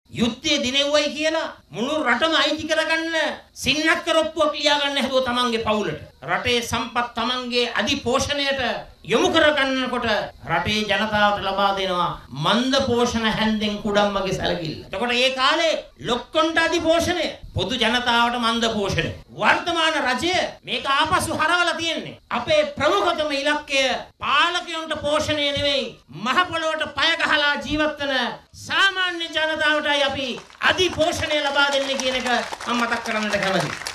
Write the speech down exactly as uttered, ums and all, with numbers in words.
යුද්ධයේ දිනෙව්වයි කියලා මුළු රටම අයිති කරගන්න සින්නක් කරොප්පුවක් ලියා ගන්න හැදුව තමන්ගේ පවුලට. රටේ සම්පත් තමන්ගේ අධිපෝෂණයට යොමු කරගන්නකොට රටේ ජනතාවට ලබා දෙනවා මන්ද පෝෂණ හැන්දෙන් කුඩම්මගේ සැලකිල්ල. එතකොට මේ කාලේ ලොක්කොන්ට අධිපෝෂණය, පොදු ජනතාවට මන්ද පෝෂණය. වර්තමාන රජය මේක ආපසු හරවලා තියෙන්නේ. අපේ ප්‍රමුඛතම ඉලක්කය පාලකයන්ට පෝෂණය නෙවෙයි, මහ පොළොවට පය ගහලා ජීවත් වෙන සාමාන්‍ය ජනතාවටයි අපි අධිපෝෂණය ලබා දෙන්නේ කියන එක මම මතක් කරන්නට කැමතියි.